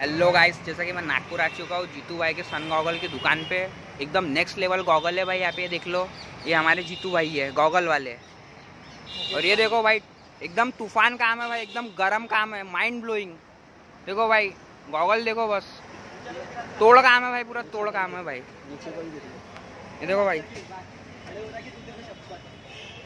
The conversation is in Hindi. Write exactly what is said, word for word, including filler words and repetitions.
हेलो गाइस, जैसा कि मैं नागपुर आ चुका हूँ जीतू भाई के सन गॉगल की दुकान पे। एकदम नेक्स्ट लेवल गॉगल है भाई। यहाँ पे देख लो, ये हमारे जीतू भाई है गॉगल वाले। और ये देखो भाई, एकदम तूफान काम है भाई, एकदम गरम काम है, माइंड ब्लोइंग। देखो भाई, गॉगल देखो बस, तोड़ काम है भाई, पूरा तोड़ काम है भाई। ये देखो भाई,